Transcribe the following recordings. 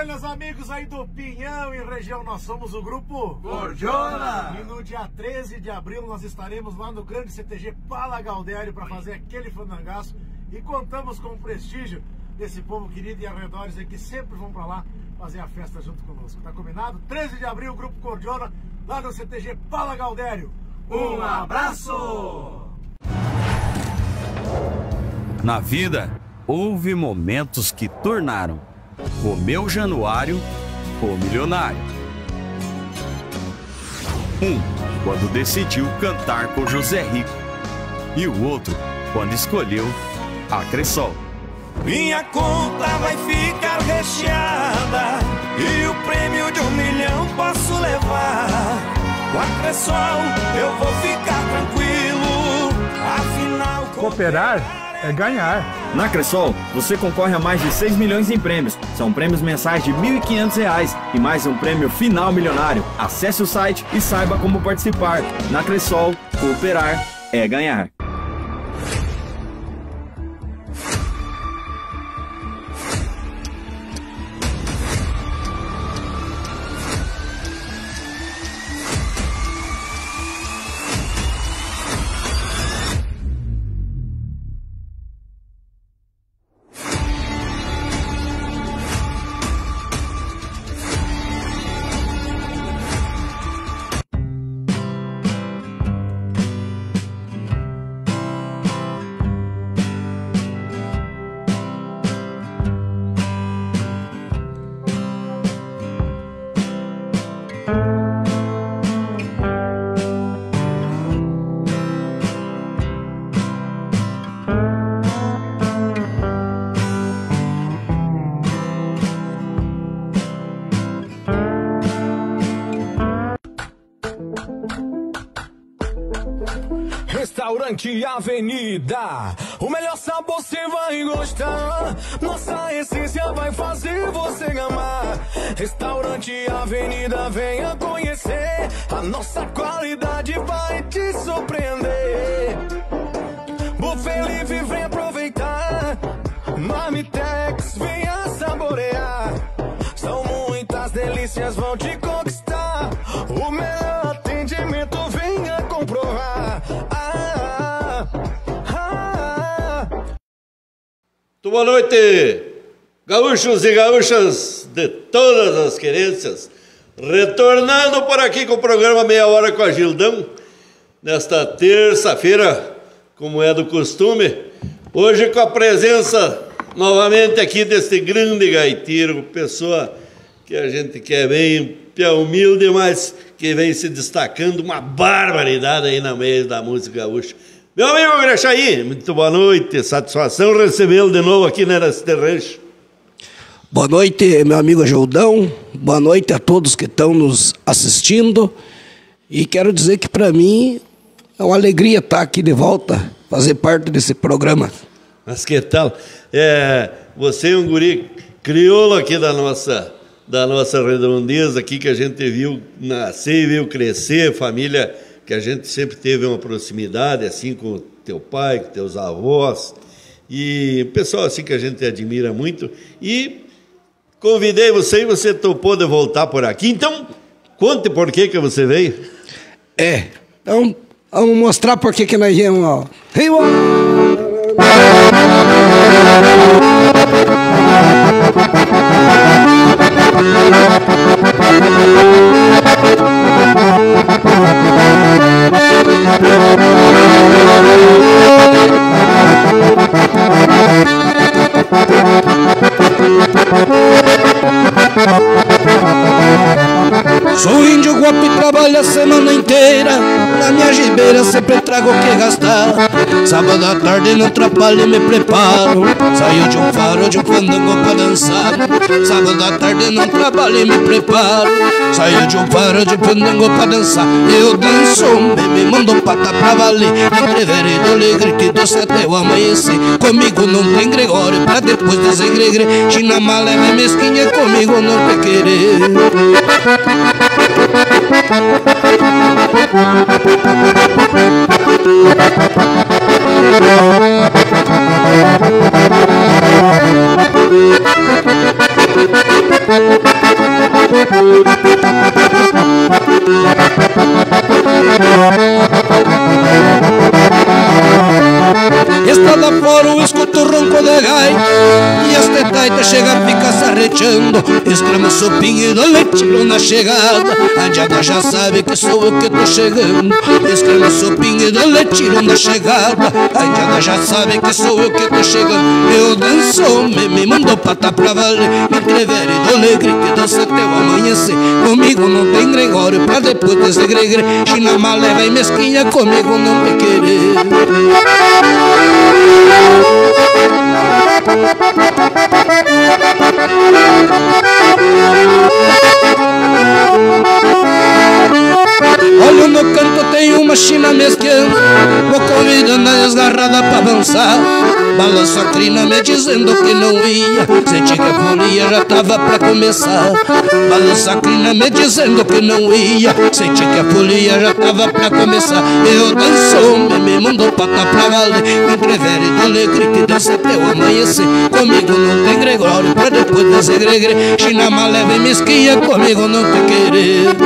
Buenas, amigos aí do Pinhão e região, nós somos o grupo Gorjona. E no dia 13 de abril nós estaremos lá no grande CTG Pala Galdério para fazer aquele fandangaço. E contamos com o prestígio desse povo querido e arredores aí que sempre vão para lá fazer a festa junto conosco. Tá combinado? 13 de abril, grupo Gorjona, lá no CTG Pala Galdério. Um abraço! Na vida, houve momentos que tornaram o meu Januário o milionário. Um, quando decidiu cantar com José Rico. E o outro, quando escolheu a Cressol. Minha conta vai ficar recheada e o prêmio de 1 milhão posso levar. Com a Cressol eu vou ficar tranquilo, afinal cooperar é ganhar. Na Cressol, você concorre a mais de 6 milhões em prêmios. São prêmios mensais de R$ 1.500 e mais um prêmio final milionário. Acesse o site e saiba como participar. Na Cressol, cooperar é ganhar. Restaurante Avenida, o melhor sabor você vai gostar. Nossa essência vai fazer você amar. Restaurante Avenida, venha conhecer. A nossa qualidade vai te surpreender. Buffet livre, vem aproveitar. Marmitex, venha saborear. São muitas delícias, vão te conquistar. O melhor atendimento, venha comprovar. Boa noite, gaúchos e gaúchas de todas as querências. Retornando por aqui com o programa Meia Hora com a Gildão, nesta terça-feira, como é do costume. Hoje com a presença novamente aqui deste grande gaiteiro, pessoa que a gente quer bem, é humilde, mas que vem se destacando uma barbaridade aí no meio da música gaúcha. Meu amigo Graxaí, muito boa noite, satisfação recebê-lo de novo aqui neste rancho. Boa noite, meu amigo Gildão, boa noite a todos que estão nos assistindo. E quero dizer que para mim é uma alegria estar aqui de volta, fazer parte desse programa. Mas que tal? Você é um guri crioulo aqui da nossa redondeza aqui, que a gente viu nascer e viu crescer, família que a gente sempre teve uma proximidade, assim, com teu pai, com teus avós, e pessoal assim que a gente admira muito, e convidei você e você topou de voltar por aqui. Então, conte por que você veio. Então, vamos mostrar por que nós viemos, ó. Sou índio guapo e trabalho a semana inteira. Na minha gibeira sempre trago o que gastar. Sábado à tarde não atrapalho e me preparo. Saio de um faro, de um fandango pra dançar. Sábado à tarde não trabalho e me preparo. Saio de um faro, de um fandango pra dançar. Eu danço, me mando pata pra valer. Entrevere do alegre, doce até o amanhecer. Comigo não tem Gregório, pra depois desengregre. Chinamala é mesquinha, comigo não tem querer. Estrada fora eu escuto o ronco de gai e as tetaita chega a ficar se arrechando. Exclama o sopinho e dou-lhe tiro na chegada. A diada já sabe que sou eu que tô chegando. Exclama o sopinho e dou-lhe tiro na chegada. A diada já sabe que sou eu que tô chegando. Eu danço, me mandou patar pra valer. Me entrever e dou-lhe grito e dança até o amanhecer. Comigo não tem Gregório pra depois desse gregre. China maleva e mesquinha, comigo não vai querer. Olha no canto tem uma china mesquinha, vou convidando a desgarrada pra avançar. Balanço a crina me dizendo que não ia, senti que a folia já tava pra começar. Balanço a crina me dizendo que não ia, senti que a folia já tava pra começar. Eu dançou, me mandou patar pra valer. Me entrevere do alegre que dança até o amanhecer. Comigo não tem Gregório pra depois desse gregre. China maleva e mesquinha, comigo não tem querer.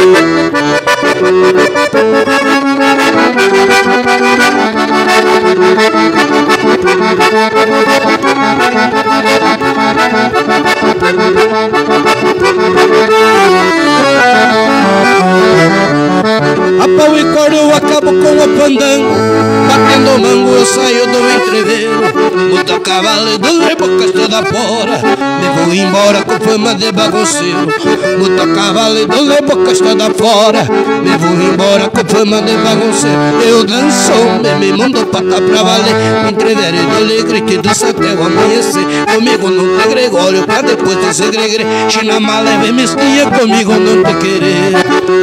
A pau e corda eu acabo com o pandango. Batendo mango eu saio do entreveiro. Muda cavalo e dou-lhe bocas toda fora. Me vou embora com fama de bagunceiro. Muda cavalo e dou-lhe bocas toda fora. Me vou embora com fama de bagunceiro. Eu danço, me mando patar pra valer. Me entrever e dou-lhe grito e dança até o amanhecer. Comigo não tem Gregório pra depois desse gregre. China maleva e mesquinha, comigo não tem querer.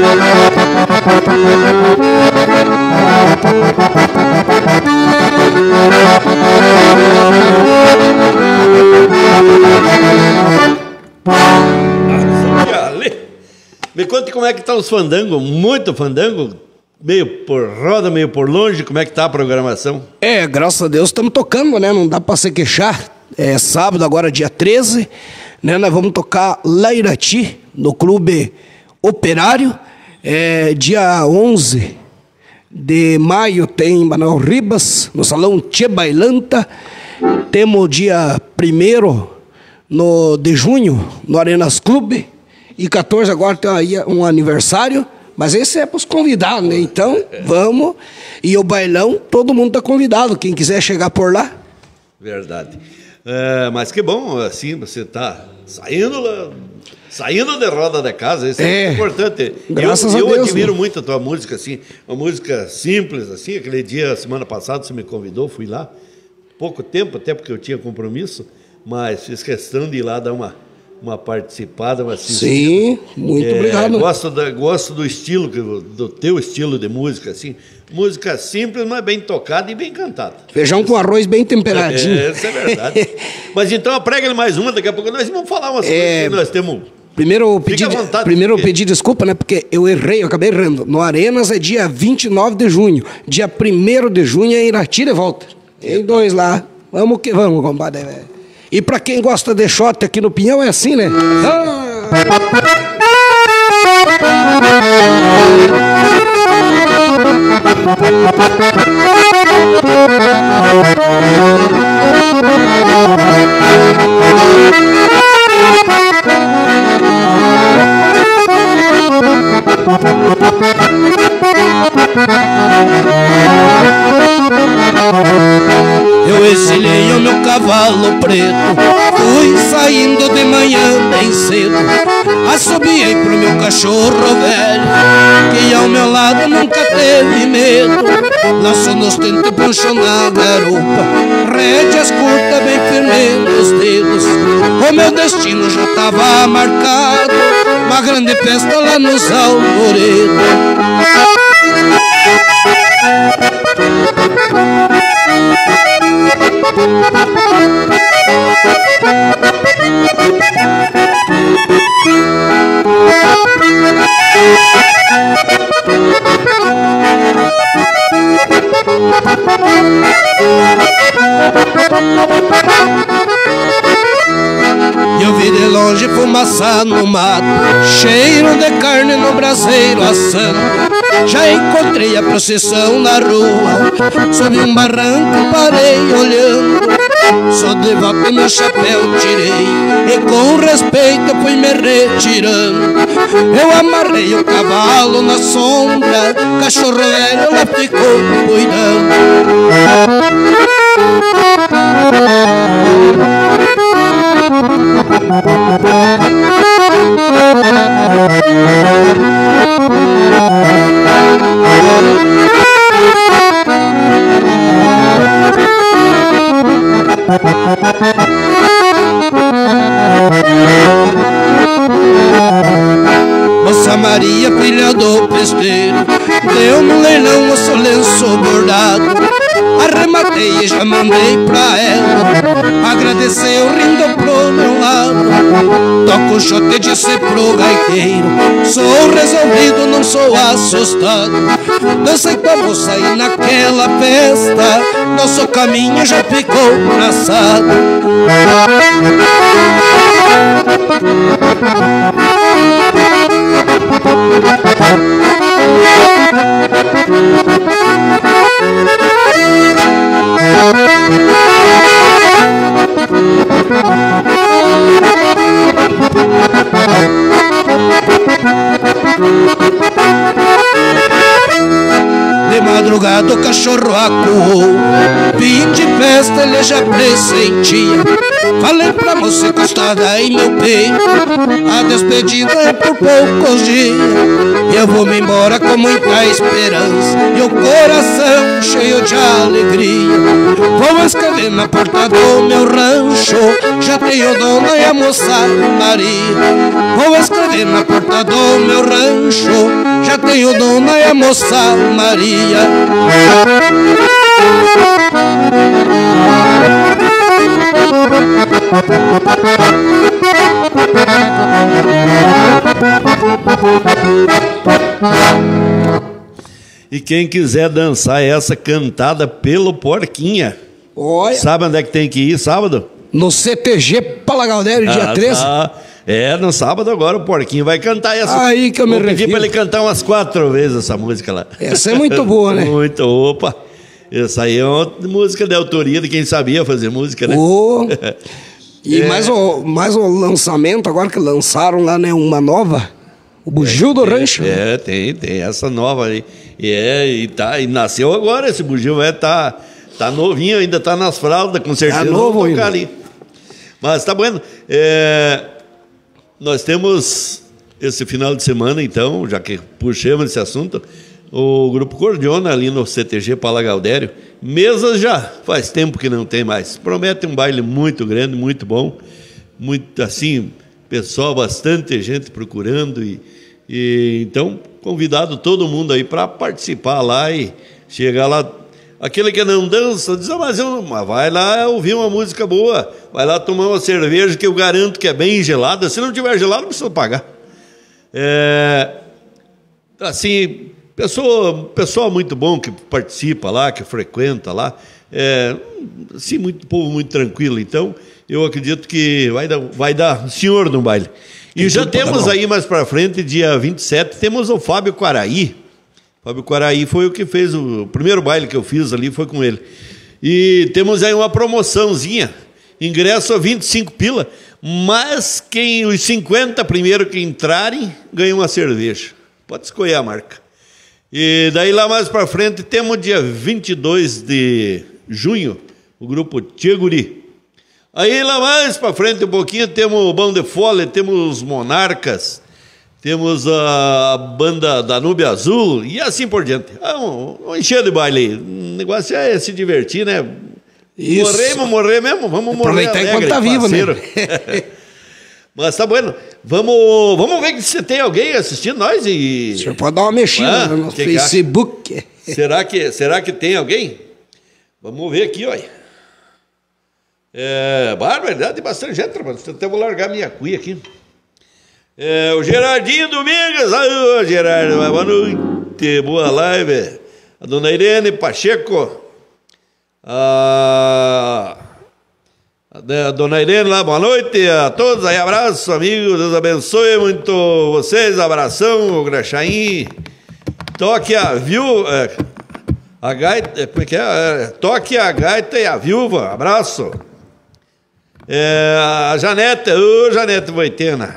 Me conte como é que tá os fandangos, muito fandango, meio por roda, meio por longe, como é que tá a programação? Graças a Deus estamos tocando, né? Não dá pra se queixar. É sábado, agora dia 13, né? Nós vamos tocar lá em Irati, no Clube Operário. Dia 11 de maio tem Manuel Ribas, no Salão Tchê Bailanta. Temos dia 1º de junho, no Arenas Clube. E 14 agora tem aí um aniversário, mas esse é para os convidados, né? Então, vamos. E o bailão, todo mundo está convidado, quem quiser chegar por lá. Verdade. Mas que bom, assim, você está saindo de roda da casa, isso é importante. Graças a Deus. Eu admiro muito a tua música, assim, uma música simples, assim, aquele dia, semana passada, você me convidou, fui lá, pouco tempo, até porque eu tinha compromisso, mas fiz questão de ir lá dar uma participada, uma assistida. Sim, muito obrigado. Gosto do estilo, do teu estilo de música, assim. Música simples, mas bem tocada e bem cantada. Feijão com arroz bem temperadinho. Isso é verdade. Mas então aprega mais uma, daqui a pouco nós vamos falar umas coisas que nós temos. Primeiro eu pedi desculpa, né? Porque eu acabei errando. No Arenas é dia 29 de junho. Dia 1º de junho é Irati de volta. Tem 2 lá. Vamos que vamos, compadre. E pra quem gosta de shot aqui no Pinhão é assim, né? Eu exilei o meu cavalo preto, fui saindo de manhã bem cedo. Assobiei pro meu cachorro velho, que ao meu lado nunca teve medo. Laço nos tentes, puxo na garupa, rédeas curtas bem firme nos dedos. O meu destino já tava marcado, uma grande festa lá nos Alvoredos. Eu vi E de longe fumaça no mato, cheiro de carne no braseiro assando. Já encontrei a procissão na rua, sob um barranco parei olhando. Só de volta meu chapéu tirei e com respeito fui me retirando. Eu amarrei o cavalo na sombra, cachorro velho lá ficou cuidando. Moça Maria, filha do pesteiro, deu no leilão o seu lenço bordado. Arrematei e já mandei pra ela, agradeceu rindo pro meu lado. Toco o shot e disse pro gaiteiro, sou resolvido, não sou assustado. Dancei com a moça e naquela festa nosso caminho já ficou traçado. De madrugada o cachorro acuou, fim de festa ele já pressentia. Falei pra moça encostada em meu peito, a despedida é por poucos dias. Eu vou me embora com muita esperança e o coração cheio de alegria. Vou escrever na porta do meu rancho, já tenho dona e a moça Maria. Vou escrever na porta do meu rancho, já tenho dona e a moça Maria. E quem quiser dançar essa cantada pelo Porquinha, Olha. Sabe onde é que tem que ir sábado? No CTG Palagaldério, dia 13. Tá. No sábado agora o Porquinho vai cantar essa. Aí que eu me refiro. Vou pedir pra ele cantar umas 4 vezes essa música lá. Essa é muito boa, né? Muito, opa. Essa aí é uma música de autoria de quem sabia fazer música, né? E mais um lançamento agora que lançaram lá, né? Uma nova, o Bugio do Rancho. Tem essa nova aí. E nasceu agora esse bugio, tá novinho, ainda tá nas fraldas, com certeza. Tá novo vamos ainda. tocar ali. Mas tá bueno. Nós temos esse final de semana, então, já que puxamos esse assunto, o Grupo Cordiona ali no CTG Palagaldério. Mesas já faz tempo que não tem mais. Promete um baile muito grande, muito bom. Muito assim, pessoal, bastante gente procurando. E então, convidado todo mundo aí para participar lá e chegar lá. Aquele que não dança, diz, mas vai lá ouvir uma música boa, vai lá tomar uma cerveja que eu garanto que é bem gelada. Se não tiver gelada, não precisa pagar. Assim, pessoal muito bom que participa lá, que frequenta lá. Assim, povo muito tranquilo. Então, eu acredito que vai dar senhor no baile. E já temos aí mais para frente, dia 27, temos o Fábio Quaraí. Fábio Quaraí foi o que fez o primeiro baile que eu fiz ali, foi com ele. E temos aí uma promoçãozinha, ingresso a 25 pila, mas os 50 primeiro que entrarem ganham uma cerveja. Pode escolher a marca. E daí lá mais para frente temos dia 22 de junho, o grupo Tcheguri. Aí lá mais para frente um pouquinho temos o Bão de Fole, temos os Monarcas, temos a banda da Nube Azul e assim por diante. Um encher de baile aí. O negócio é se divertir, né? Isso. Morrer mesmo, vamos morrer aproveitar alegre, enquanto tá vivo, né? Mas tá bueno. Vamos ver se tem alguém assistindo nós e... O senhor pode dar uma mexida no Facebook. Será que tem alguém? Vamos ver aqui, olha. Verdade, tem bastante gente, mas até vou largar minha cuia aqui. O Gerardinho Domingues. Ô, Gerardo, boa noite, boa live. A dona Irene Pacheco. A dona Irene lá, boa noite a todos aí, abraço, amigos, Deus abençoe muito vocês, abração, o Graxaim, toque a viúva, a gaita, como é que é? Toque a gaita e a viúva, abraço. A Janete, Janete Boitena,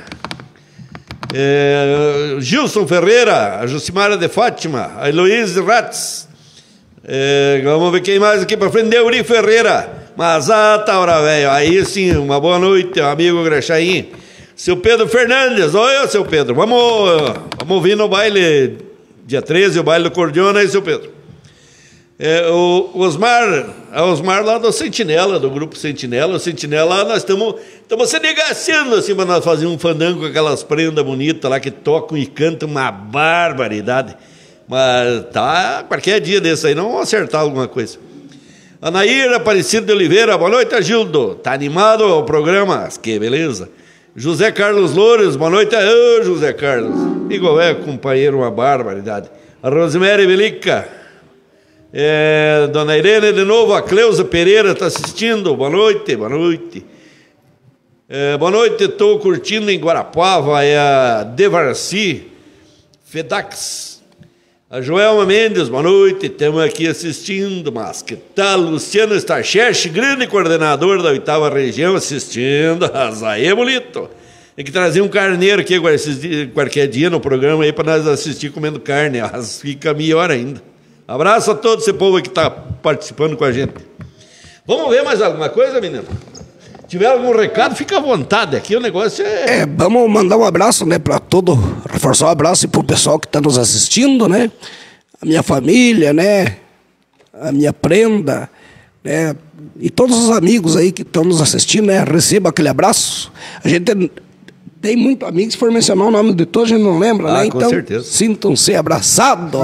Gilson Ferreira, a Jucimara de Fátima, a Heloíse Ratz, vamos ver quem mais aqui para frente, Neuri Ferreira. Mas hora, velho, aí sim, uma boa noite, amigo Graxaim. Seu Pedro Fernandes, oi, seu Pedro, vamos vir no baile, dia 13, o baile do Cordiona aí, seu Pedro. O Osmar lá do Sentinela, do grupo Sentinela, o Sentinela, nós estamos se negaciando assim, para nós fazer um fandango com aquelas prendas bonitas lá que tocam e cantam uma barbaridade. Mas tá, qualquer dia desse aí, não vamos acertar alguma coisa. Anaíra Aparecido de Oliveira, boa noite, Agildo. Tá animado o programa? Que beleza. José Carlos Loures, boa noite. José Carlos. Igual companheiro, uma barbaridade. A Rosemary Belica. Dona Irene de novo, a Cleusa Pereira está assistindo. Boa noite, boa noite. Boa noite, estou curtindo em Guarapuava. É a Devarci Fedax. A Joelma Mendes, boa noite, estamos aqui assistindo, mas que tal? Luciano Starchech, grande coordenador da 8ª região, assistindo, aí é bonito. Tem que trazer um carneiro aqui qualquer dia no programa aí para nós assistir comendo carne, fica melhor ainda. Abraço a todo esse povo que está participando com a gente. Vamos ver mais alguma coisa, menino? Se tiver algum recado, fica à vontade, aqui o negócio vamos mandar um abraço, né, para todo, reforçar um abraço para o pessoal que está nos assistindo, né, a minha família, né, a minha prenda, né, e todos os amigos aí que estão nos assistindo, né, receba aquele abraço. A gente tem muito amigo, se for mencionar o nome de todos, a gente não lembra, né, então certeza. Sintam-se abraçados.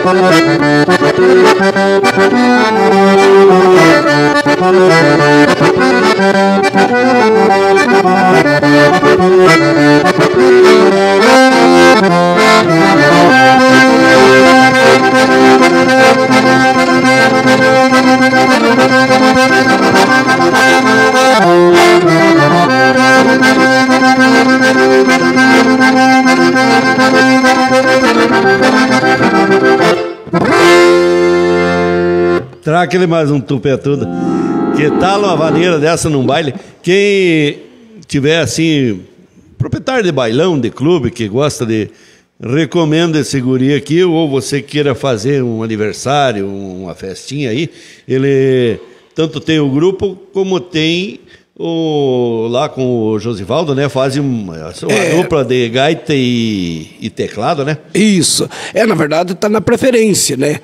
Traga aquele mais um tupé tudo. Que tal uma vaneira dessa num baile? Quem tiver assim, proprietário de bailão, de clube, que gosta de... Recomendo esse guri aqui, ou você queira fazer um aniversário, uma festinha aí, ele tanto tem o grupo como tem lá com o Josivaldo, né? Faz uma dupla de gaita e teclado, né? Isso. Na verdade tá na preferência, né?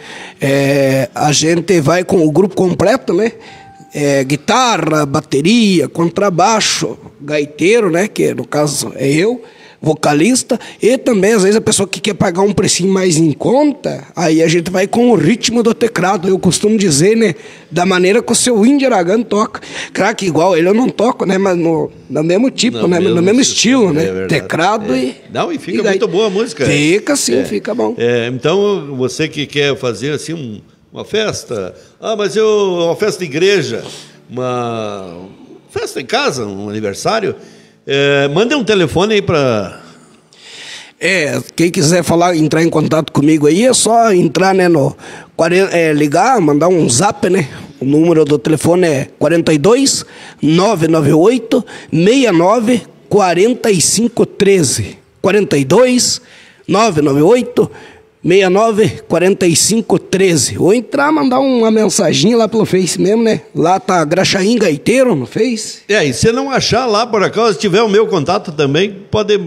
A gente vai com o grupo completo, né? Guitarra, bateria, contrabaixo, gaiteiro, né? Que no caso é eu, vocalista, e também às vezes a pessoa que quer pagar um precinho mais em conta, aí a gente vai com o ritmo do teclado. Eu costumo dizer, né, da maneira que o seu Índio Aragão toca. Claro que igual ele eu não toco, né, mas no mesmo tipo, né, no mesmo estilo, né, teclado e... Não, e fica muito boa a música. Fica sim, fica bom. Então, você que quer fazer assim uma festa, mas uma festa de igreja, uma festa em casa, um aniversário, manda um telefone aí para... quem quiser entrar em contato comigo aí, é só entrar, né, ligar, mandar um zap, né? O número do telefone é 42 998 69 45 13. 42 998 69 45 13. Ou entrar, mandar uma mensagem lá pelo Face mesmo, né? Lá tá Graxaim Gaiteiro no Face. E se não achar lá, por acaso, se tiver o meu contato também, pode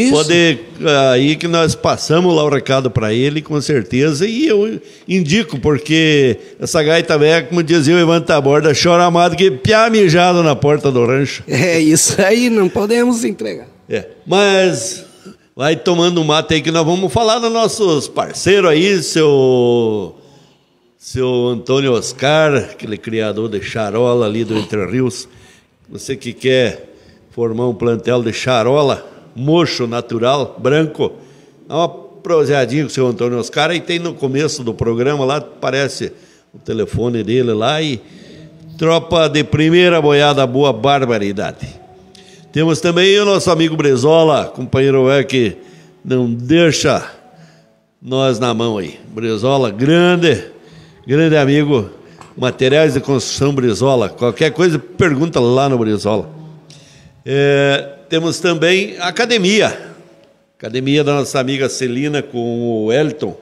aí que nós passamos lá o recado para ele, com certeza. E eu indico, porque essa gaita velha, como dizia o Ivan Taborda, chora amado que piá mijado na porta do rancho. Isso aí, não podemos entregar. Mas... vai tomando um mate aí que nós vamos falar dos nossos parceiros aí, seu Antônio Oscar, aquele criador de charola ali do Entre Rios. Você que quer formar um plantel de charola, mocho, natural, branco, dá uma proseadinha com o seu Antônio Oscar. Aí tem no começo do programa lá, aparece o telefone dele lá e tropa de primeira boiada, boa barbaridade. Temos também o nosso amigo Brizola, companheiro que não deixa nós na mão aí. Brizola, grande amigo, materiais de construção Brizola. Qualquer coisa, pergunta lá no Brizola. Temos também a academia da nossa amiga Celina com o Elton.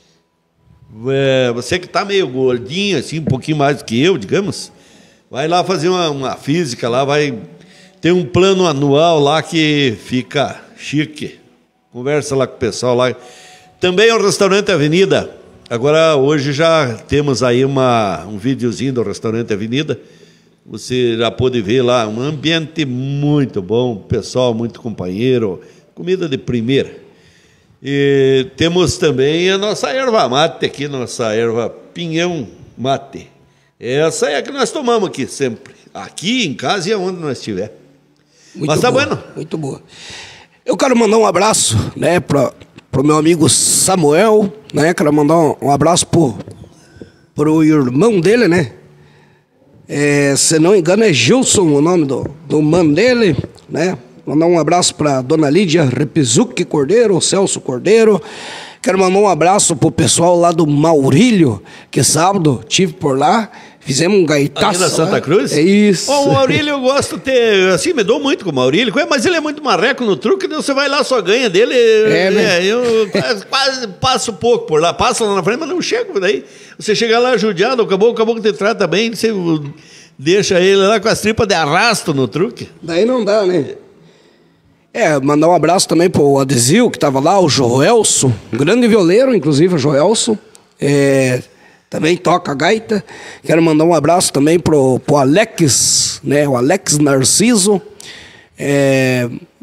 Você que está meio gordinho, assim, um pouquinho mais do que eu, digamos, vai lá fazer uma física lá, tem um plano anual lá que fica chique. Conversa lá com o pessoal lá. Também o Restaurante Avenida. Agora, hoje já temos aí um videozinho do Restaurante Avenida. Você já pôde ver lá, um ambiente muito bom, pessoal muito companheiro, comida de primeira. E temos também a nossa erva mate aqui, nossa erva pinhão mate. Essa é a que nós tomamos aqui sempre. Aqui em casa e aonde nós estiver. Mas tá bueno. Muito boa. Eu quero mandar um abraço, né, pro meu amigo Samuel, né? Quero mandar um abraço pro irmão dele, né? Se não me engano é Gilson o nome do mano dele, né? Mandar um abraço pra Dona Lídia Repizuque Cordeiro, Celso Cordeiro. Quero mandar um abraço pro pessoal lá do Maurílio, que sábado tive por lá. Fizemos um gaitaço. Aqui na Santa Cruz? É isso. O Maurílio eu gosto de ter... Assim, me dou muito com o Maurílio, mas ele é muito marreco no truque, então você vai lá, só ganha dele. Eu quase passo pouco por lá. Passo lá na frente, mas não chego daí. Você chega lá judiado, o caboclo te trata bem, você deixa ele lá com as tripas de arrasto no truque. Daí não dá, né? Mandar um abraço também pro Adesio, que tava lá, o Joelso, um grande violeiro, inclusive, o Joelso. Também toca gaita. Quero mandar um abraço também pro Alex, né? O Alex Narciso.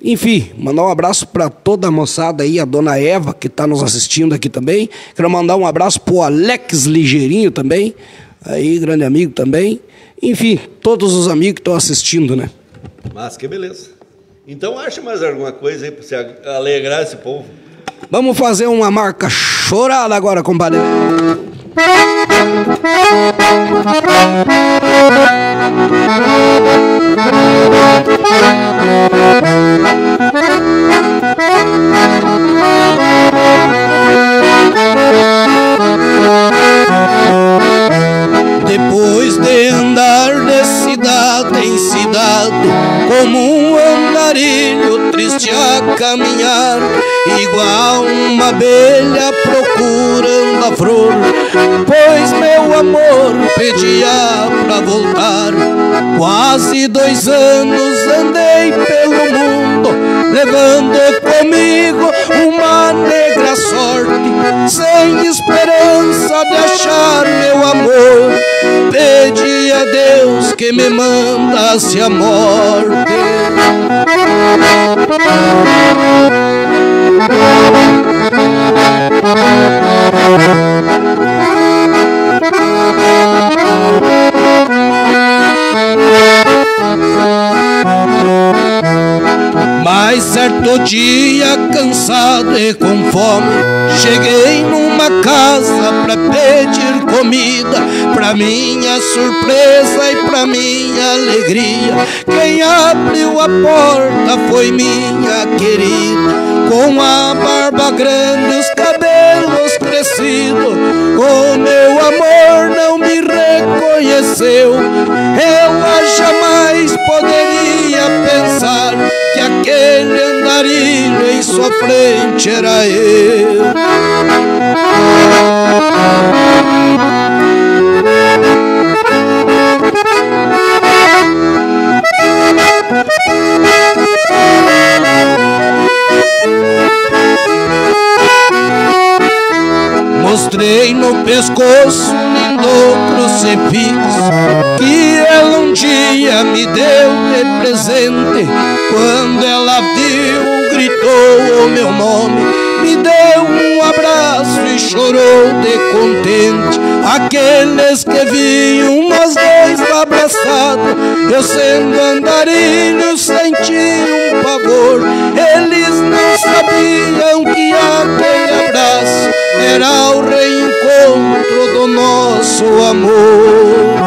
Enfim, mandar um abraço para toda a moçada aí, a dona Eva, que está nos assistindo aqui também. Quero mandar um abraço pro Alex Ligeirinho também, aí, grande amigo também. Enfim, todos os amigos que estão assistindo, né? Mas que beleza. Então acha mais alguma coisa aí para você alegrar esse povo. Vamos fazer uma marca chorada agora, compadre. Depois de andar de cidade em cidade, como um andarilho triste a caminhar, igual uma abelha procurando a flor, pois meu amor pedia pra voltar. Quase 2 anos andei pelo mundo, levando comigo uma negra sorte, sem esperança de achar meu amor. Pedi a Deus que me mandasse a morte. Mas certo dia, cansado e com fome, cheguei numa casa pra pedir comida. Pra minha surpresa e pra minha alegria, quem abriu a porta foi minha querida. Com a barba grande e os cabelos crescidos, o meu amor não me reconheceu. Eu jamais poderia pensar que aquele andarilho em sua frente era eu. Mostrei no pescoço um lindo crucifixo que ela um dia me deu de presente. Quando ela viu, gritou o meu nome, me deu um abraço e chorou de contente. Aqueles que viam nós dois abraçados, eu sendo andarilho senti um pavor. Eles não sabiam que aquele abraço era o reencontro do nosso amor.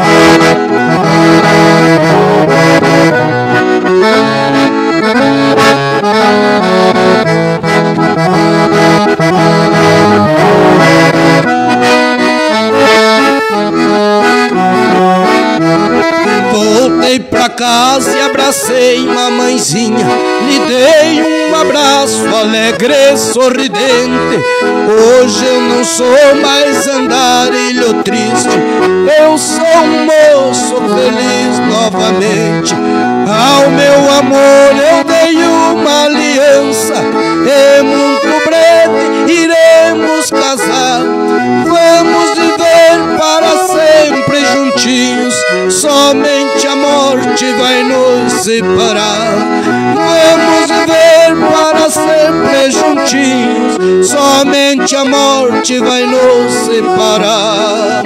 Voltei pra casa e abracei mamãezinha, lhe dei um abraço alegre e sorridente. Hoje eu não sou mais andarilho triste, eu sou um moço feliz novamente. Ao meu amor eu dei uma aliança, e muito breve iremos casar. Vamos viver para sempre juntinhos, somente a morte vai nos separar. Vamos viver para sempre juntinhos, somente a morte vai nos separar.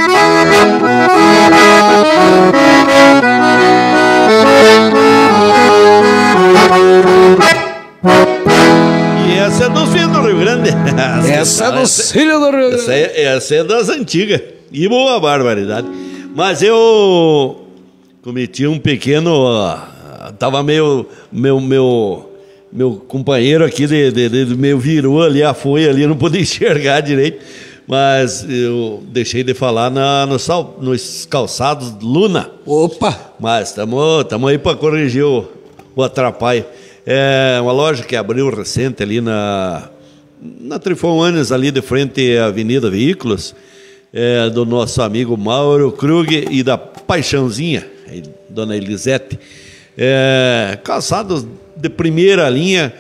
E essa é dos filhos do Rio Grande. Essa é dos filhos do Rio Grande. Essa é das antigas. E boa barbaridade. Mas eu cometi um pequeno... Tava meu companheiro aqui meu virou ali, a folha ali, eu não podia enxergar direito. Mas eu deixei de falar nos calçados Luna. Opa! Mas estamos aí para corrigir o atrapalho. É uma loja que abriu recente ali na Trifon Anes, ali de frente à Avenida Veículos, do nosso amigo Mauro Krug e da Paixãozinha, dona Elisete. Calçados de primeira linha.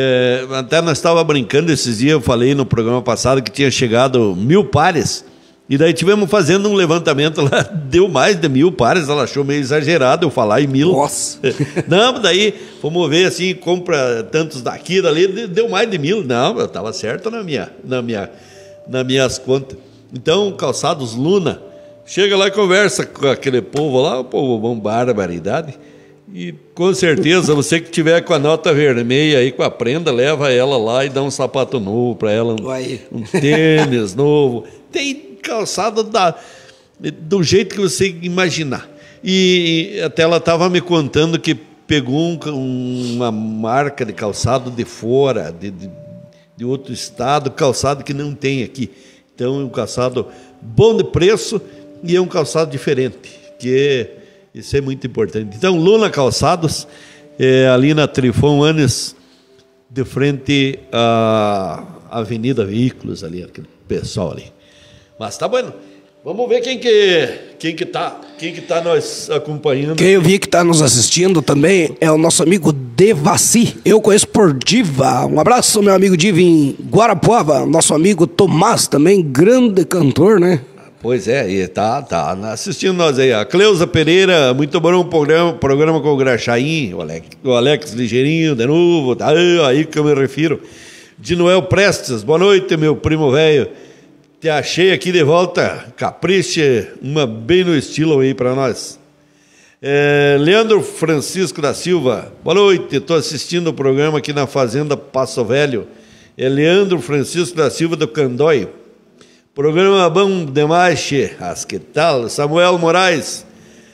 Até nós estávamos brincando esses dias, eu falei no programa passado que tinha chegado 1000 pares E daí tivemos fazendo um levantamento lá, deu mais de 1.000 pares, ela achou meio exagerado eu falar em 1.000. Nossa! Não, daí fomos ver assim, compra tantos daqui, dali, deu mais de 1.000. Não, eu estava certo nas minhas contas. Então, calçados Luna, chega lá e conversa com aquele povo lá, o povo bom, barbaridade. E com certeza, você que tiver com a nota vermelha aí, com a prenda, leva ela lá e dá um sapato novo para ela, um tênis novo. Tem calçado do jeito que você imaginar. E até ela estava me contando que pegou uma marca de calçado de fora, de outro estado, calçado que não tem aqui. Então é um calçado bom de preço e é um calçado diferente, isso é muito importante. Então, Luna Calçados, ali na Trifon Anes, de frente à Avenida Veículos, ali, aquele pessoal ali. Mas tá bom. Vamos ver quem que tá nos acompanhando. Quem eu vi que tá nos assistindo também é o nosso amigo Devassi. Eu conheço por Diva. Um abraço, meu amigo Diva em Guarapuava. Nosso amigo Tomás também, grande cantor, né? Pois é, e tá assistindo nós aí. A Cleusa Pereira, muito bom o programa com o Graxaim, o Alex Ligeirinho de novo, tá aí que eu me refiro. De Noel Prestes, boa noite, meu primo velho. Te achei aqui de volta, capriche, uma bem no estilo aí para nós. Leandro Francisco da Silva, boa noite, estou assistindo o programa aqui na Fazenda Passo Velho. É Leandro Francisco da Silva do Candói. Programa bom demais, que tal? Samuel Moraes,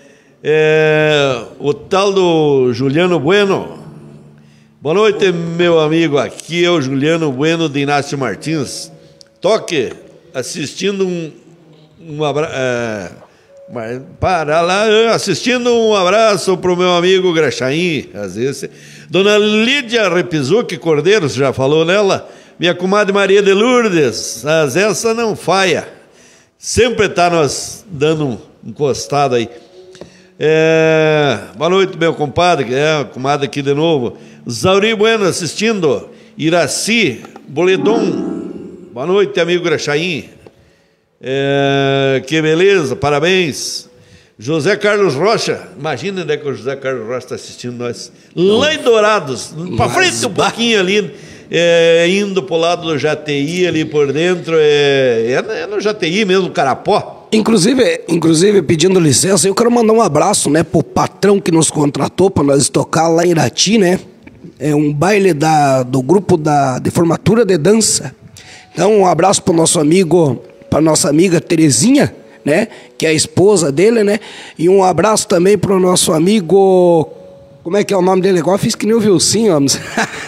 o tal do Juliano Bueno. Boa noite, meu amigo, aqui é o Juliano Bueno de Inácio Martins. Toque, assistindo assistindo um abraço para o meu amigo Graxaim, às vezes. Dona Lídia Repizuc Cordeiros, já falou nela. Minha comadre Maria de Lourdes, mas essa não falha. Sempre está nos dando um encostado aí. Boa noite, meu compadre, comadre aqui de novo. Zauri Bueno assistindo. Iraci Boledon. Boa noite, amigo Graxaim. Que beleza, parabéns. José Carlos Rocha, imagina onde é que o José Carlos Rocha está assistindo nós. Lá em Dourados, para frente um pouquinho ali. Indo para o lado do Jati ali por dentro, no Jati mesmo, Carapó. Inclusive, pedindo licença, eu quero mandar um abraço, né, pro patrão que nos contratou para nós tocar lá em Irati, né? É um baile do grupo de formatura de dança. Então, um abraço pro nosso amigo, para nossa amiga Terezinha, né, que é a esposa dele, né? E um abraço também pro nosso amigo, como é que é o nome dele? Igual eu fiz que nem o Vilcinho, vamos.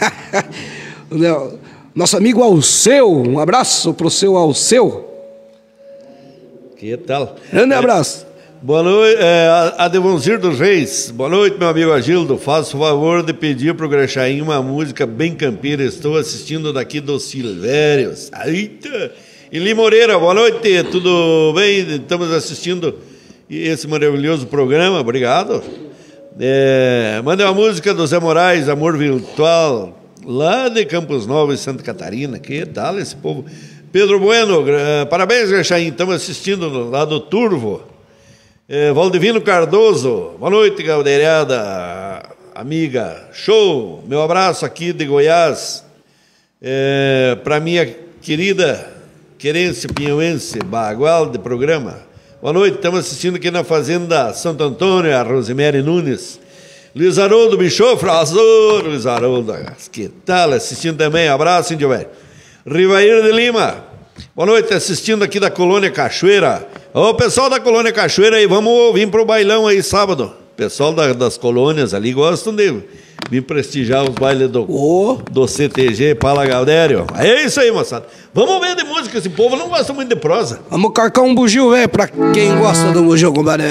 Nosso amigo Alceu, um abraço pro seu Alceu. Que tal? Grande abraço. Boa noite, Adevonzir dos Reis. Boa noite, meu amigo Agildo. Faço o favor de pedir pro Graxaim uma música bem campeira. Estou assistindo daqui dos Silvérios. Eita! Eli Moreira, boa noite, tudo bem? Estamos assistindo esse maravilhoso programa, obrigado. Manda uma música do Zé Moraes, Amor Virtual, lá de Campos Novos, Santa Catarina. Que tal esse povo? Pedro Bueno, parabéns, Graxaim, estamos assistindo lá do Turvo. Valdivino Cardoso, boa noite, galdeirada, amiga, show, meu abraço aqui de Goiás, para minha querida querência pinhauense, bagual de programa. Boa noite, estamos assistindo aqui na Fazenda Santo Antônio, a Rosemary Nunes. Luiz Haroldo Bichofre, azul, Luiz Haroldo, que tal, assistindo também, abraço, índio velho. Rivair de Lima, boa noite, assistindo aqui da Colônia Cachoeira. Ô, pessoal da Colônia Cachoeira aí, vamos vir pro bailão aí sábado. Pessoal das colônias ali gostam de vir prestigiar os bailes do CTG Pala Gaudério. É isso aí, moçada. Vamos ver de música, esse povo não gosta muito de prosa. Vamos carcar um bugio, velho, pra quem gosta do bugio, compadre.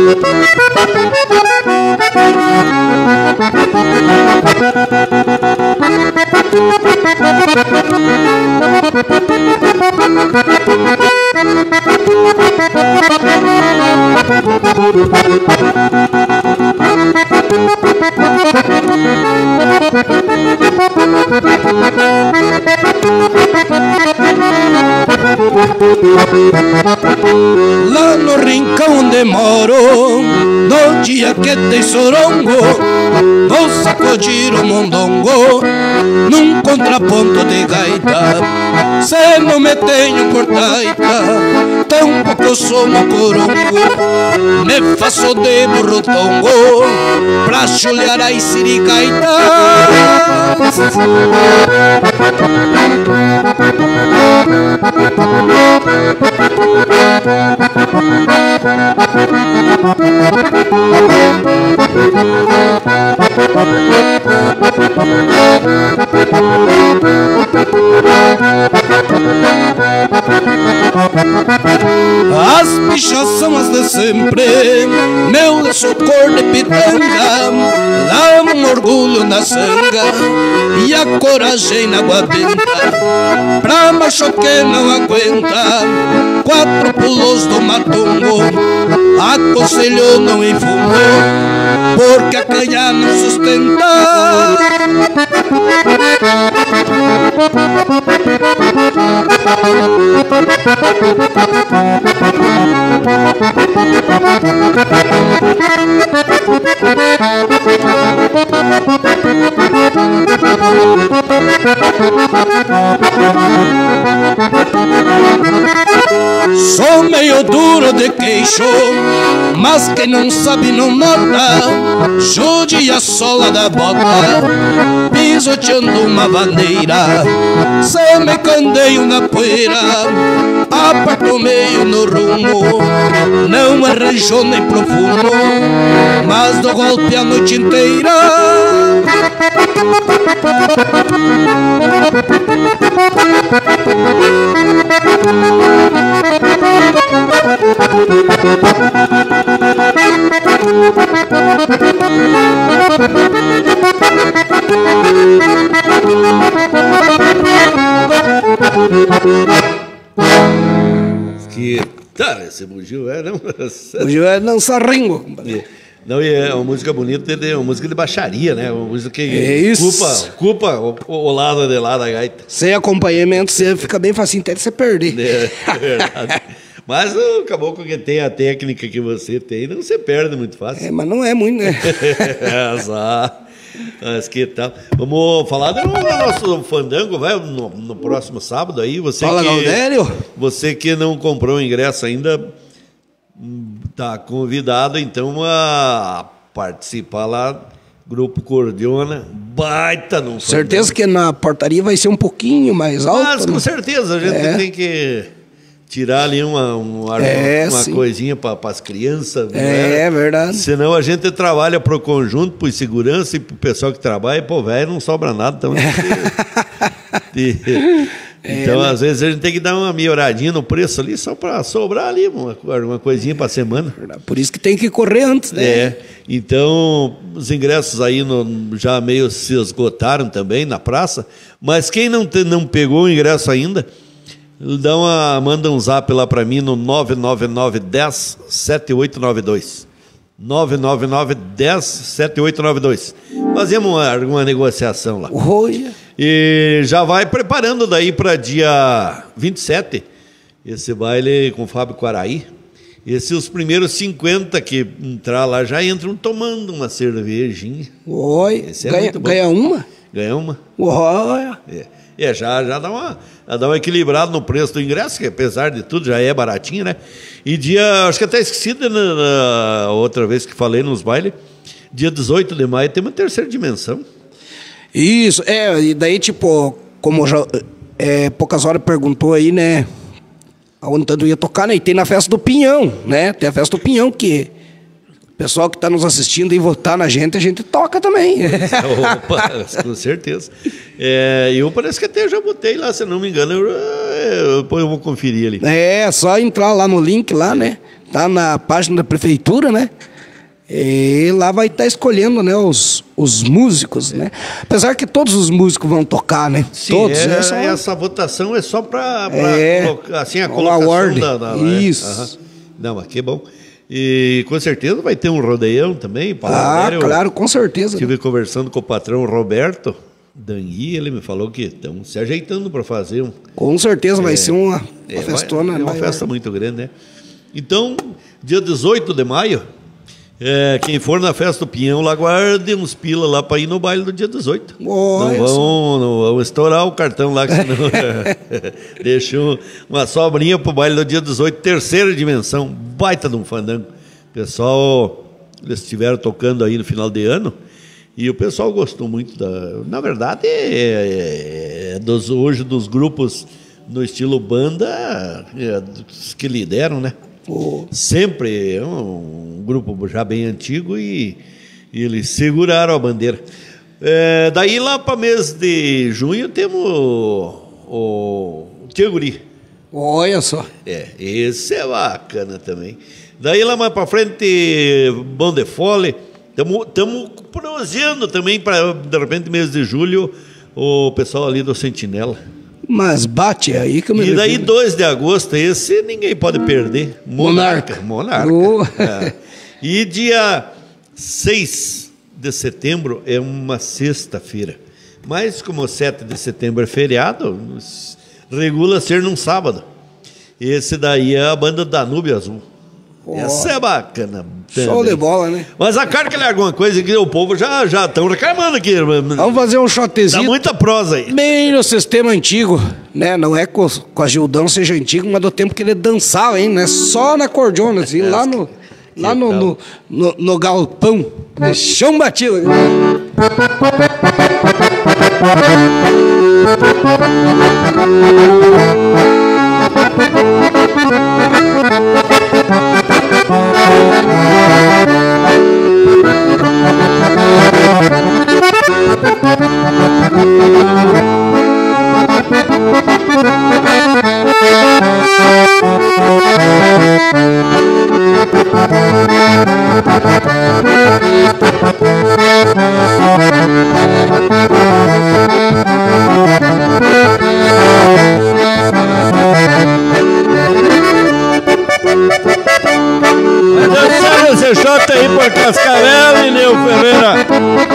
Lá no rincão onde moro, no dia que tem sorongo, vou sacudir o mondongo num contraponto de gaita. Se não me tenho por taita, tampouco eu sou no corongo. Me faço de burro tongo pra chulhar a sirigaita. As bichas são as de sempre, meu lenço cor de pitanga, dá um orgulho na sanga e a coragem na água benta. Pra macho que não aguenta, 4 pulos do matungo, aconselho não infundou, porque a canha não sustenta. Sou meio duro de queixo, mas quem não sabe não nota. Jude a sola da bota, pisoteando uma vaneira. Se me candeio na poeira, aparto meio no rumo. Não arranjou nem profundo, mas dou golpe a noite inteira. Que tal esse bugio, é, não? Bugio é dança ringo, compadre. Não, e é uma música bonita, é uma música de baixaria, né? Uma música que culpa o lado de lá da gaita. Sem acompanhamento, você fica bem facinho até de você perder. É verdade. Mas o caboclo que tem a técnica que você tem, não se perde muito fácil. É, mas não é muito, né? Mas que tal? Vamos falar do nosso fandango, vai, no próximo sábado aí. Fala, Gaudério. Você que não comprou o ingresso ainda, tá convidado então a participar lá. Grupo Cordiona, baita no fandango. Certeza que na portaria vai ser um pouquinho mais alto. Mas com certeza, a gente tem que tirar ali uma coisinha para as crianças. É verdade. Senão a gente trabalha para o conjunto, para segurança e para o pessoal que trabalha, e pô, velho, não sobra nada. Então, então às vezes a gente tem que dar uma melhoradinha no preço ali, só para sobrar ali uma coisinha para a semana. Por isso que tem que correr antes, né? Então os ingressos aí já meio se esgotaram também na praça, mas quem não pegou o ingresso ainda, manda um zap lá para mim no 999-10-7892. 999-10-7892. Fazemos uma negociação lá. Olha. E já vai preparando daí para dia 27, esse baile com o Fábio Quaraí. Os primeiros 50 que entrar lá já entram tomando uma cervejinha. Oi, ganha uma? Ganha uma. Olha. Já dá uma equilibrada no preço do ingresso, que apesar de tudo já é baratinho, né? E acho que até esqueci na outra vez que falei nos bailes, dia 18 de maio tem uma terceira dimensão. Isso, e daí tipo, como já poucas horas perguntou aí, né? Aonde tanto ia tocar, né? E tem na festa do Pinhão, né? Tem a festa do Pinhão que o pessoal que está nos assistindo e votar na gente, a gente toca também. Opa, com certeza. Eu parece que até já botei lá, se não me engano, eu vou conferir ali. Só entrar lá no link lá, né? tá na página da prefeitura, né? E lá vai estar escolhendo, né, os músicos, né? Apesar que todos os músicos vão tocar, né? Sim, todos. Essa votação é só para colocar, assim, a colocação award. Isso. Não, aqui é bom. E com certeza vai ter um rodeião também. Claro, com certeza. Estive conversando com o patrão Roberto Dangui, ele me falou que estão se ajeitando para fazer um... Com certeza vai ser uma festona. É uma festa muito grande, né? Então, dia 18 de maio, quem for na festa do Pinhão, lá guarde uns pila lá para ir no baile do dia 18. Não vão estourar o cartão lá, que senão deixou uma sobrinha pro baile do dia 18, terceira dimensão, baita de um fandango. Pessoal, eles estiveram tocando aí no final de ano e o pessoal gostou muito na verdade, hoje dos grupos no estilo banda, dos que lideram, né? Sempre é um grupo já bem antigo e eles seguraram a bandeira. Daí lá para mês de junho temos o Tiaguri. Olha só. Esse é bacana também. Daí lá mais para frente, Bom de Fole. Estamos proseando também para, de repente, mês de julho, o pessoal ali do Sentinela. Mas bate aí que eu me E daí, 2 de agosto, esse ninguém pode perder. Monarca. E dia 6 de setembro é uma sexta-feira. Mas como 7 de setembro é feriado, regula ser num sábado. Esse daí é a banda Danúbio Azul. Essa é bacana. Show de bola, né? Mas a cara que ele alguma coisa que o povo já estão reclamando aqui. Vamos fazer um shotzinho. Dá muita prosa aí. Bem no sistema antigo, né? Não é com a Gildão seja antigo, mas do tempo que ele dançava, hein? Né? Só na cordiona, assim, lá no galpão. Chão batido. Esse shot aí por Cascavel e Neu Ferreira.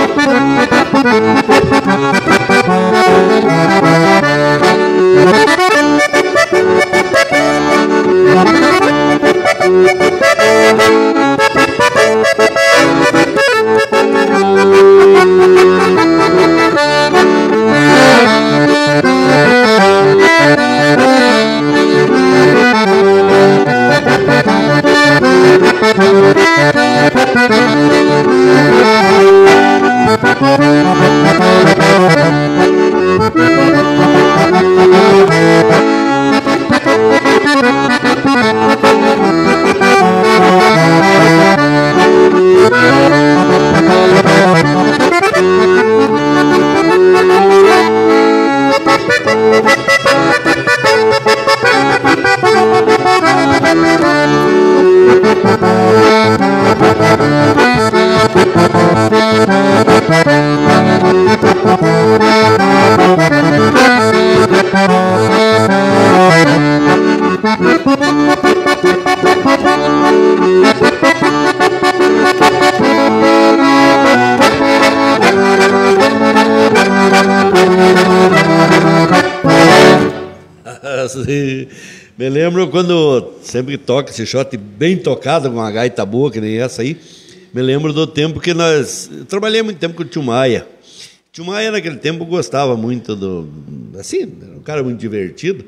Me lembro quando sempre toca esse shot bem tocado com uma gaita boa, que nem essa aí. Me lembro do tempo que eu trabalhei muito tempo com o Tio Maia. Tio Maia naquele tempo gostava muito assim, era um cara muito divertido.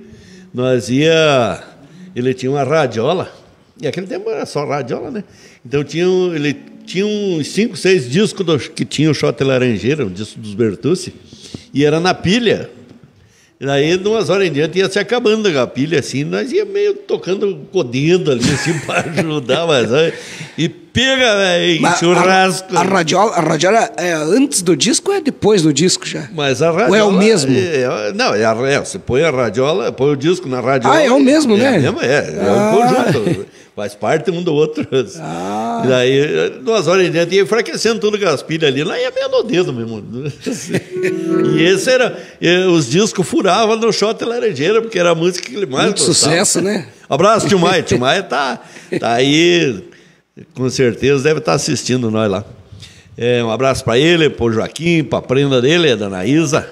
Ele tinha uma radiola, e naquele tempo era só radiola, né? Então ele tinha uns 5, 6 discos que tinha o Shot Laranjeira, um disco dos Bertucci, e era na pilha. E daí, de umas horas em diante, ia se acabando a pilha, assim, nós ia meio tocando codendo ali, assim, para ajudar, e pega, velho, churrasco. A radiola é antes do disco ou é depois do disco já? Mas a radiola... Ou é o mesmo? Você põe a radiola, põe o disco na radiola... É o mesmo, né? É um conjunto. Faz parte um do outro. E daí, 2 horas de dentro, ia enfraquecendo tudo com as pilhas ali, lá ia meio no dedo mesmo. E esse era... Os discos furavam no shot laranjeira, porque era a música que ele mais Muito gostava. sucesso, né? Abraço, tio Maia. Tio Maia tá aí, com certeza deve estar assistindo nós lá. Um abraço para ele, para o Joaquim, para a prenda dele, a dona Isa.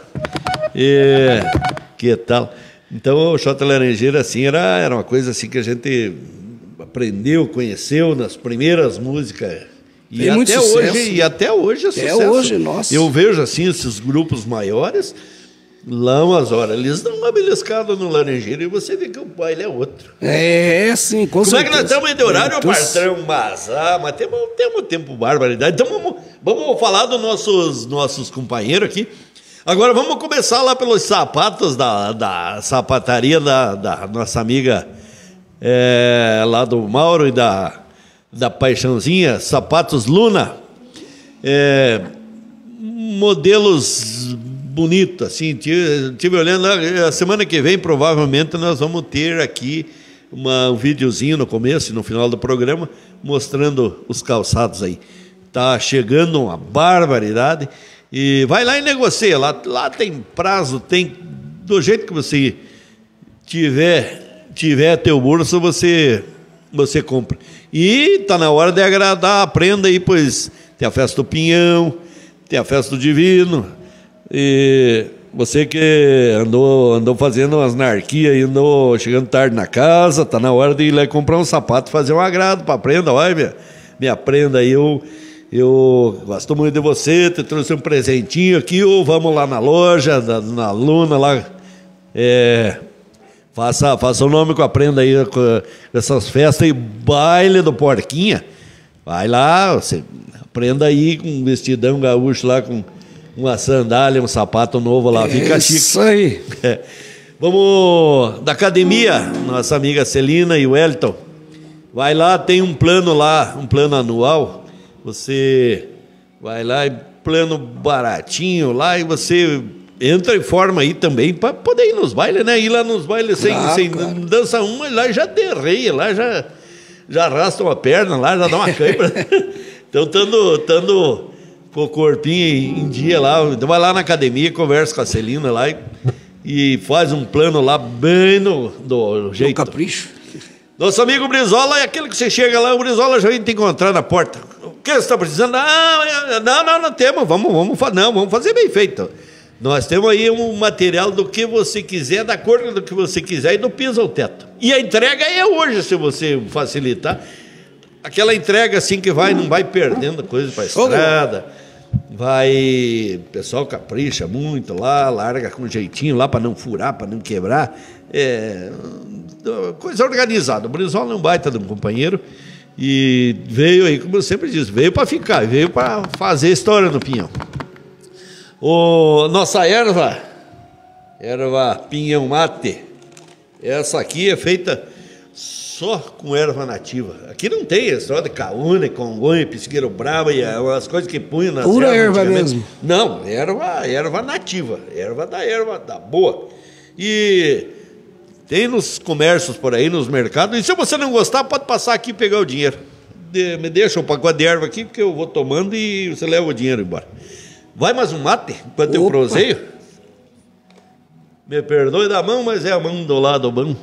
Que tal? Então, o shot laranjeira, assim, era uma coisa assim que a gente aprendeu, conheceu nas primeiras músicas. E até hoje, é sucesso. Até hoje, nossa. Eu vejo, assim, esses grupos maiores, lá umas horas, eles dão uma beliscada no laranjeiro e você vê que o baile é outro. Sim, com certeza. Como é que nós estamos de horário, patrão? Mas temos tempo barbaridade. Então, vamos falar dos nossos companheiros aqui. Agora vamos começar lá pelos sapatos da sapataria da nossa amiga lá do Mauro e da Paixãozinha, Sapatos Luna. Modelos bonitos, assim. Estive olhando, a semana que vem provavelmente nós vamos ter aqui um videozinho no começo e no final do programa mostrando os calçados aí. Tá chegando uma barbaridade. E vai lá e negocia, lá tem prazo, tem do jeito que você tiver teu bolso, você compra. E tá na hora de agradar a prenda aí, pois tem a festa do Pinhão, tem a festa do Divino, e você que andou fazendo umas narquias e andou chegando tarde na casa, tá na hora de ir lá comprar um sapato, fazer um agrado pra prenda. Olha, minha prenda aí, eu gosto muito de você, te trouxe um presentinho aqui, ou vamos lá na loja, na Luna, lá, faça o nome com a prenda aí, com essas festas aí, baile do Porquinha, vai lá, você aprenda aí com um vestidão gaúcho lá, com uma sandália, um sapato novo lá, fica chique. Isso aí. Vamos da academia, nossa amiga Celina e o Wellington, vai lá, tem um plano lá, um plano anual. Você vai lá, plano baratinho lá, e você entra e forma aí também para poder ir nos bailes, né? Ir lá nos bailes sem claro. Dança uma, lá já derreia, lá já arrasta uma perna, lá já dá uma cãibra. Então, estando com o corpinho em dia lá, então vai lá na academia, conversa com a Celina lá e faz um plano lá bem do jeito. No capricho. Nosso amigo Brizola é aquele que você chega lá, o Brizola já vem te encontrar na porta. O que você está precisando? Não temos, vamos fazer bem feito. Nós temos aí um material do que você quiser, da cor do que você quiser e do piso ao teto. E a entrega é hoje, se você facilitar. Aquela entrega assim que não vai perdendo coisa para a estrada. O pessoal capricha muito lá, larga com jeitinho lá para não furar, para não quebrar. Coisa organizada. O Brizola é um baita de um companheiro e veio aí, como eu sempre disse, veio para ficar, veio para fazer história no Pinhão. Nossa erva Pinhão Mate, essa aqui é feita só com erva nativa. Aqui não tem história de caúna, congonha, pisqueiro brava e as coisas que punham nas pura erva mesmo. Não, erva nativa, erva da boa. E tem nos comércios por aí, nos mercados. E se você não gostar, pode passar aqui e pegar o dinheiro. Me deixa um pacote de erva aqui, porque eu vou tomando e você leva o dinheiro embora. Vai mais um mate, enquanto eu proseio. Me perdoe da mão, mas é a mão do lado bom.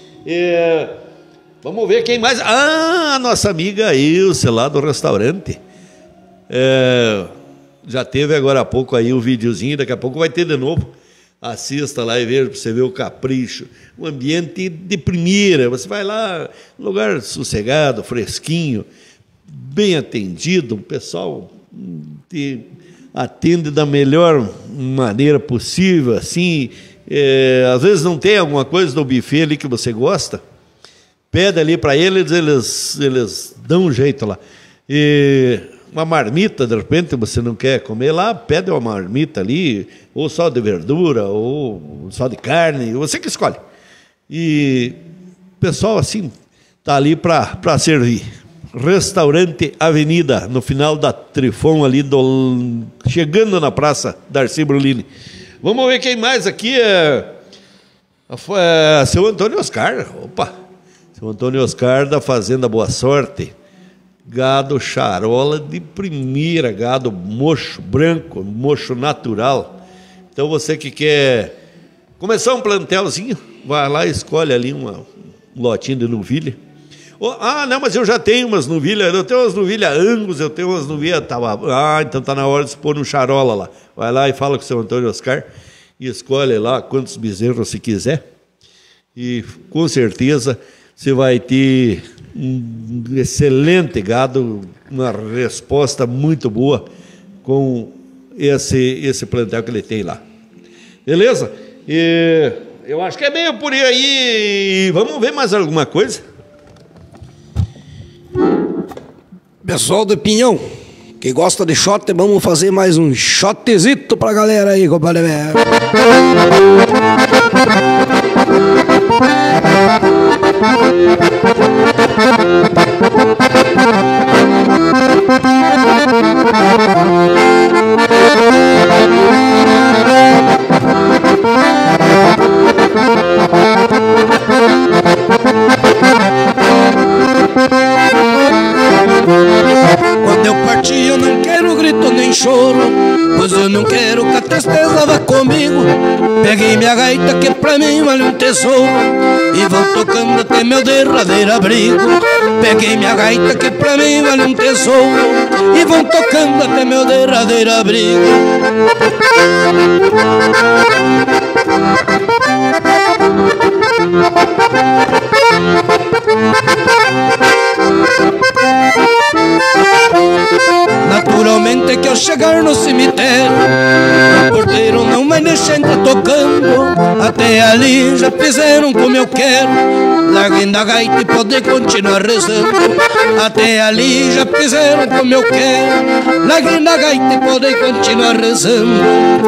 Vamos ver quem mais. A nossa amiga Ilse, lá do restaurante. Já teve agora há pouco aí o videozinho, daqui a pouco vai ter de novo. Assista lá e veja para você ver o capricho. Um ambiente de primeira. Você vai lá, lugar sossegado, fresquinho, bem atendido. O pessoal te atende da melhor maneira possível. Assim, às vezes não tem alguma coisa do buffet ali que você gosta. Pede ali para eles dão um jeito lá. E uma marmita, de repente, você não quer comer lá, pede uma marmita ali, ou só de verdura, ou só de carne, você que escolhe. E o pessoal, assim, tá ali para servir. Restaurante Avenida, no final da Trifon, ali, chegando na Praça Darcy Brulini. Vamos ver quem mais aqui seu Antônio Oscar. Opa! Seu Antônio Oscar da Fazenda Boa Sorte. Gado charola de primeira, gado mocho branco, mocho natural. Então você que quer começar um plantelzinho, vai lá e escolhe ali um lotinho de novilha. Não, mas eu já tenho umas novilhas, eu tenho umas novilhas Angus, eu tenho umas novilhas... então tá na hora de se pôr um charola lá. Vai lá e fala com o seu Antônio Oscar e escolhe lá quantos bezerros você quiser. E com certeza você vai ter um excelente gado, uma resposta muito boa com esse plantel que ele tem lá. Beleza? E eu acho que é meio por aí. Vamos ver mais alguma coisa? Pessoal do Pinhão, que gosta de shot, vamos fazer mais um shotzito pra galera aí, compadre. Quando eu partir eu não quero grito nem choro, pois eu não quero que a tristeza vá comigo. Peguei minha gaita que pra mim vale um tesouro e vou tocando até meu derradeiro abrigo. Peguei minha gaita que pra mim vale um tesouro e vão tocando até meu derradeiro abrigo. Naturalmente que ao chegar no cemitério o porteiro não vai deixar entrar tocando. Até ali já fizeram como eu quero, larguem da gaita e poder continuar rezando. Até ali já fizeram como eu quero, larguem da gaita e poder continuar rezando.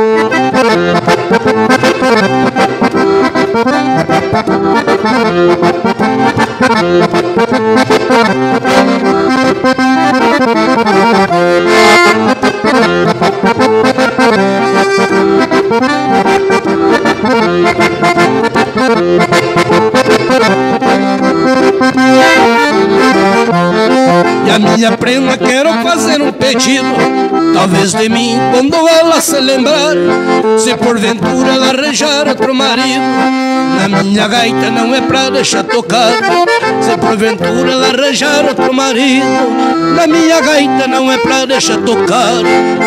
E a minha prenda quero fazer um pedido, talvez de mim quando ela se lembrar. Se porventura ela arranjar outro marido, na minha gaita não é pra deixar tocar. Se porventura ela arranjar outro marido, na minha gaita não é pra deixar tocar.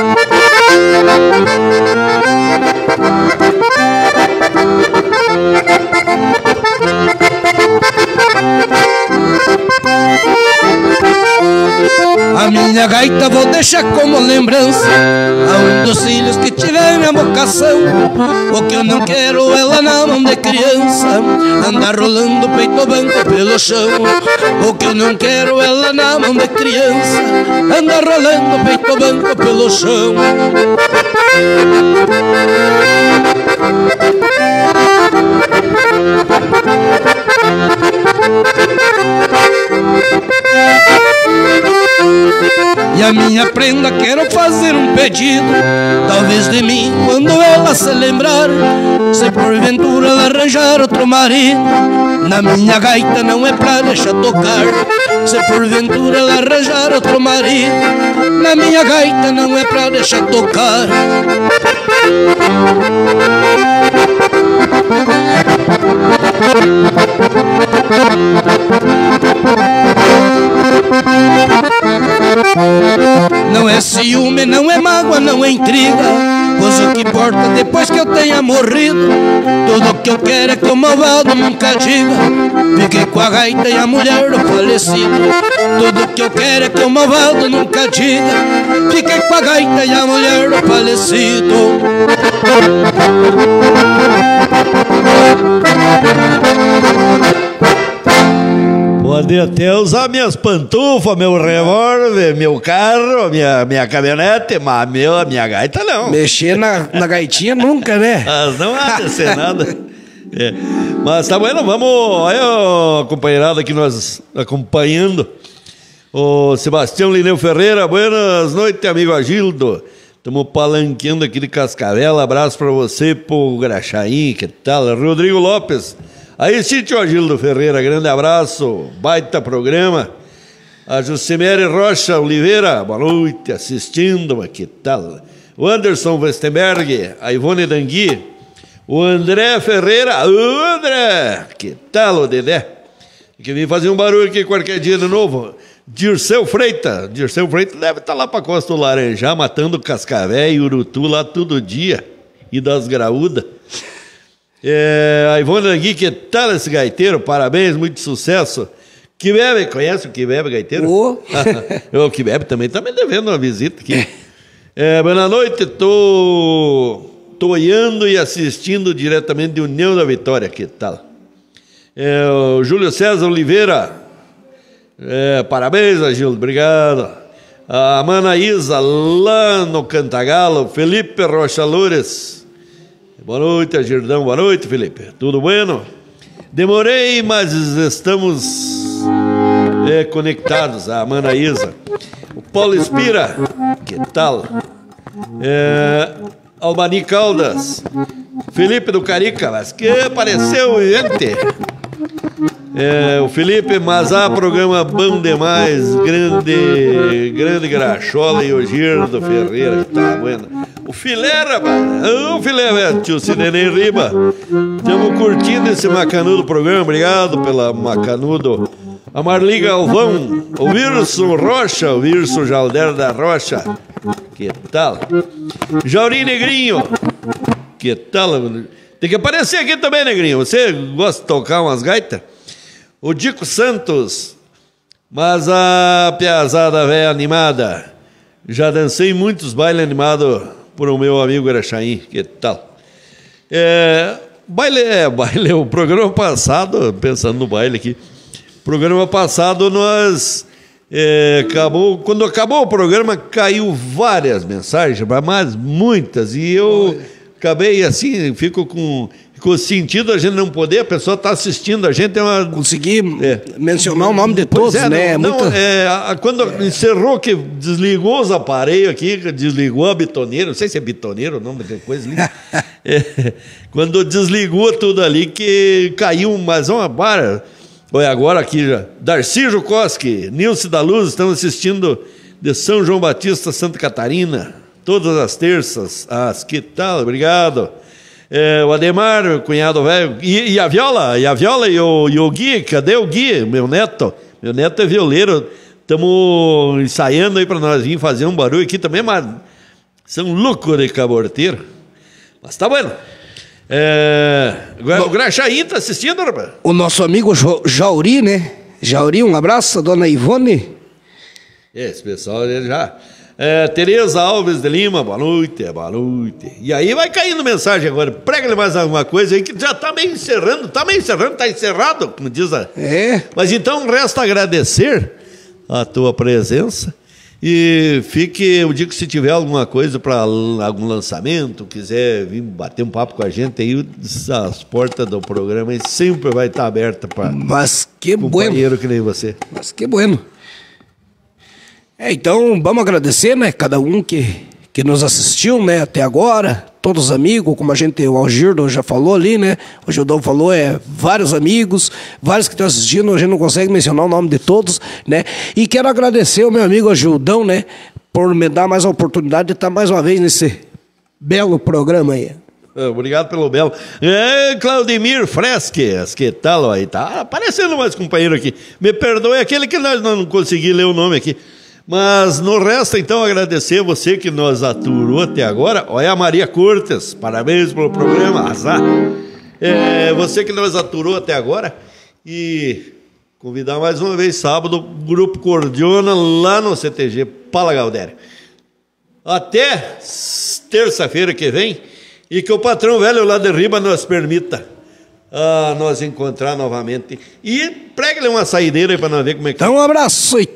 A minha gaita vou deixar como lembrança a um dos filhos que tiver minha vocação. O que eu não quero ela na mão de criança, andar rolando peito branco pelo chão. O que eu não quero ela na mão de criança, andar rolando peito branco pelo chão. E a minha prenda quero fazer um pedido, talvez de mim quando ela se lembrar. Se porventura ela arranjar outro marido, na minha gaita não é pra deixar tocar. Se porventura ela arranjar outro marido, na minha gaita não é pra deixar tocar. Não é ciúme, não é mágoa, não é intriga, pois o que importa depois que eu tenha morrido, tudo que eu quero é que o malvado nunca diga fiquei com a gaita e a mulher do falecido. Tudo que eu quero é que o malvado nunca diga fiquei com a gaita e a mulher do falecido. Pode até usar minhas pantufas, meu revólver, meu carro, minha caminhonete, mas a minha gaita não. Mexer na gaitinha nunca, né? Mas não há de ser nada. É. Mas tá bueno, vamos. Olha a companheirada que nós acompanhando. O Sebastião Lineu Ferreira, buenas noites, amigo Agildo. Estamos palanqueando aqui de Cascavel. Abraço para você, pro Graxaí, que tal? Rodrigo Lopes. Aí, Sítio Agildo Ferreira, grande abraço, baita programa. A Jucimere Rocha Oliveira, boa noite, assistindo, mas que tal? O Anderson Westenberg, a Ivone Dangui, o André Ferreira, o André, que tal, o Dedé? Que vem fazer um barulho aqui qualquer dia de novo. Dirceu Freitas deve estar lá para Costa do Laranjá, matando cascavé e urutu lá todo dia, e das graúdas. A Ivone Dangui, que tal esse gaiteiro? Parabéns, muito sucesso. Que bebe, conhece o que bebe, gaiteiro? O que bebe também está me devendo uma visita aqui. Boa noite, tô olhando e assistindo diretamente de União da Vitória, que tal? O Júlio César Oliveira, parabéns, Agildo, obrigado. A Manaísa, lá no Cantagalo, Felipe Rocha Loures, boa noite, Agirdão, boa noite, Felipe, tudo bueno? Demorei, mas estamos conectados, a Manaísa. O Paulo Espira, que tal? Albani Caldas, Felipe do Carica, mas que apareceu, gente. O Felipe Mazá, programa bom demais, grande Grachola e o Girdo Ferreira, que tá bueno. O Filé, rapaz, o Filé, tio Cidenei Riba, estamos curtindo esse macanudo programa, obrigado pela macanudo. A Marli Galvão, o Wilson Rocha, o Wilson Jalder da Rocha, que tal? Jauri Negrinho, que tal? Tem que aparecer aqui também, Negrinho, você gosta de tocar umas gaitas? O Dico Santos, mas a piazada velha animada, já dancei muitos bailes animados por o meu amigo Araxaim, que tal? Baile, o programa passado, pensando no baile aqui, programa passado nós quando acabou o programa caiu várias mensagens, mas muitas, e eu acabei assim, fico com sentido a gente não poder, a pessoa está assistindo, a gente consegui mencionar o nome de todos, né? Quando encerrou, que desligou os aparelhos aqui, desligou a bitoneira, não sei se é bitoneira o nome daquela coisa ali. Quando desligou tudo ali, que caiu mais uma barra. Olha, agora aqui já. Darcy Jukoski, Nilce da Luz, estamos assistindo de São João Batista, Santa Catarina, todas as terças. Que tal? Obrigado. O Ademar, meu cunhado velho. E a Viola? E o Gui? Cadê o Gui? Meu neto? Meu neto é violeiro. Estamos ensaiando aí para nós vir fazer um barulho aqui também, mas são loucos de caborteiro. Mas tá bueno. O Graxaí está assistindo, rapaz? O nosso amigo Jauri, né? Jauri, um abraço, a dona Ivone. Esse pessoal ele já. Tereza Alves de Lima, boa noite. E aí vai caindo mensagem agora. Prega-lhe mais alguma coisa aí que já está meio encerrando. Está encerrado, como diz a. Mas então resta agradecer a tua presença. E eu digo que se tiver alguma coisa para algum lançamento, quiser vir bater um papo com a gente, aí as portas do programa sempre vai estar abertas para companheiro que nem você. Mas que bueno. Então vamos agradecer, né? Cada um que nos assistiu, né? Até agora, todos os amigos, como o Algirdo já falou ali, né? O Gildão falou, vários amigos, vários que estão assistindo, a gente não consegue mencionar o nome de todos, né? E quero agradecer ao meu amigo Gildão, né? Por me dar mais a oportunidade de estar mais uma vez nesse belo programa aí. Obrigado pelo belo. Claudemir Fresques, que tal aí? Tá aparecendo mais companheiro aqui. Me perdoe, aquele que nós não conseguimos ler o nome aqui. Mas no resto, então, agradecer você que nos aturou até agora. Olha a Maria Cortes, parabéns pelo programa, azar. Você que nos aturou até agora. E convidar mais uma vez sábado o Grupo Cordiona lá no CTG Pala Galdério. Até terça-feira que vem. E que o patrão velho lá de Riba nos permita nós encontrar novamente. E prega-lhe uma saideira aí para nós ver como é que... Então um abraço e...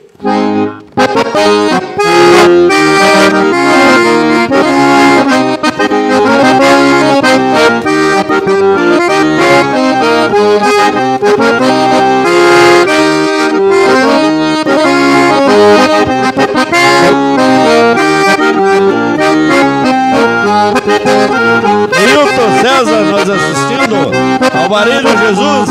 Milton César, nós assistindo ao Alvareiro Jesus.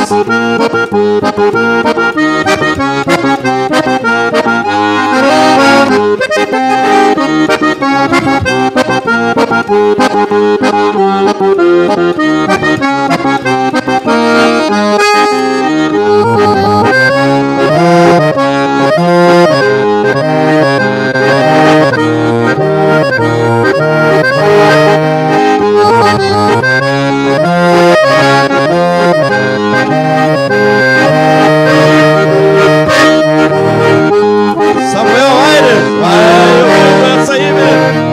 Samuel Aires, vai essa aí, velho.